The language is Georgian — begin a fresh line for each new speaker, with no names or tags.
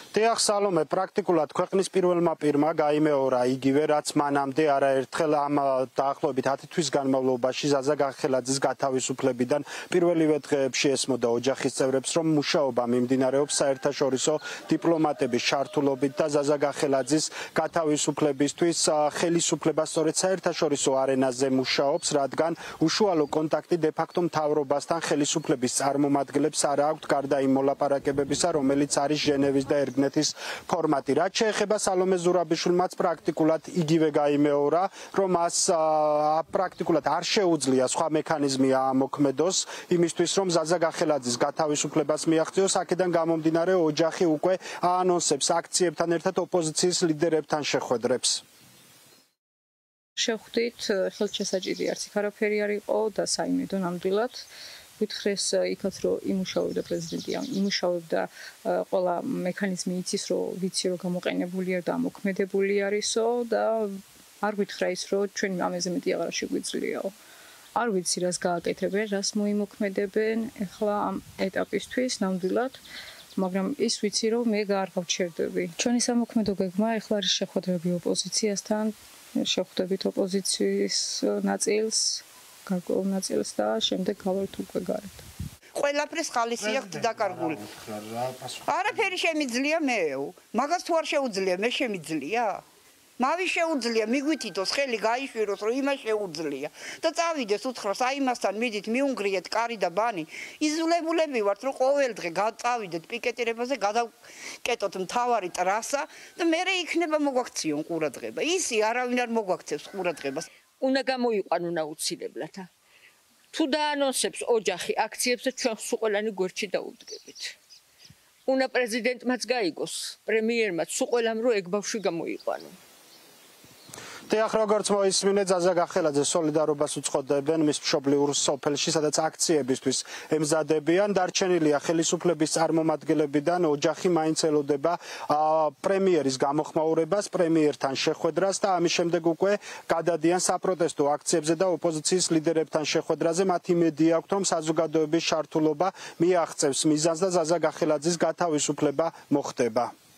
დიახ სალომე, პრაქტიკულად ქვეყნის პირველმა პირმა გაიმეორა იგივე რაც მანამდე არაერთხელ ამ დაახლოებით 10 თვის განმავლობაში ზაზა გახელაძის გათავისუფლებიდან პირველივე დღეებში ესმოდა ოჯახის წევრებს, რომ მუშაობა მიმდინარეობს საერთაშორისო დიპლომატების ჩართულობით და ზაზა გახელაძის გათავისუფლებისთვის ხელისუფლება სწორედ საერთაშორისო არენაზე მუშაობს, რადგან უშუალო კონტაქტი დე-ფაქტო მთავრობასთან ხელისუფლების წარმომადგენლებს არ აქვთ გარდა იმ მოლაპარაკებებისა, რომელიც არის ჟენევის და ერგნეთის ფორმატი. რაც შეეხება სალომე ზურაბიშვილმაც პრაქტიკულად იგივე გაიმეორა, რომ მას პრაქტიკულად არ შეუძლია სხვა მექანიზმი აამოქმედოს იმისთვის, რომ ზაზა გახელაძის გათავისუფლებას მიაღწიოს. აქედან გამომდინარე ოჯახი უკვე აანონსებს აქციებთან ერთად ოპოზიციის ლიდერებთან შეხვედრებს.
შევხვდით, ხელშესაჭირი არც იქ არაფერი არ იყო და საიმედო ნამდვილად. Ვითხრეს იქაც რომ იმუშავებდა პრეზიდენტი, იმუშავებდა ყველა მექანიზმი იცის რომ ვიცი რომ გამოყენებული არ და მოქმედებული არისო და არ ვითხრა ის რომ ჩვენ ამაზე მეტი აღარ შეგვიძლიაო. არ ვიცი რას გააკეთებენ, რას მოიმოქმედებენ ახლა ამ ეტაპისთვის ნამდვილად, მაგრამ ის ვიცი რომ მე არ გავჩერდები. ჩვენი სამოქმედო გეგმა ახლა არის შეხვედრები ოპოზიციასთან, შეხვდებით ოპოზიციის ნაწილს გარკვეულ ნაწილს და შემდეგ გავართ უკვე გარეთ.
ყველაფრის ხალისი აქვს დაკარგული. არაფერი შემიძლია მეო. მაგას თუ არ შეუძლია, მე შემიძლია? მავი შეუძლია, მიგვითითოს ხელი გაიშვიროს, რომ იმას შეუძლია. და წავიდეს უთხრას, აი მასთან მიდით მიუნგრიეთ კარი და ბანი. იზულებულები ვართ, რომ ყოველ დღე წავიდეთ პიკეტირებაზე, გადავკეტოთ მთავარი ტრასა და მერე იქნება მოგვაქციონ ყურადღება. ისი არავინ არ მოგვაქცევს ყურადღებას.
უნდა გამოიყვანონ აუცილებლად. თუ დაანონსებს ოჯახი აქციებს და ჩვენ სულ ყველანი გვერდში დაუდგებით. უნდა პრეზიდენტმაც გაიგოს, პრემიერმაც სულ ყველამ რომ ეგ ბავშვი გამოიყვანონ.
დიახ, როგორც მოისმინეთ, ზაზა გახელაძე სოლიდარობას უწყობენ მის მშობლიურ სოფელში, სადაც აქციებისთვის ემზადებიან. დარჩენილია ხელისუფლების წარმომადგენლებიდან ოჯახი მაინც ელოდება პრემიერის გამოხმაურებას, პრემიერთან შეხვედრას და ამის შემდეგ უკვე გადადიან საპროტესტო აქციებზე და ოპოზიციის ლიდერებთან შეხვედრაზე. მათ იმედი აქვთ, რომ საზოგადოების ჩართულობა მიაღწევს მიზანს და ზაზა გახელაძის გათავისუფლება მოხდება.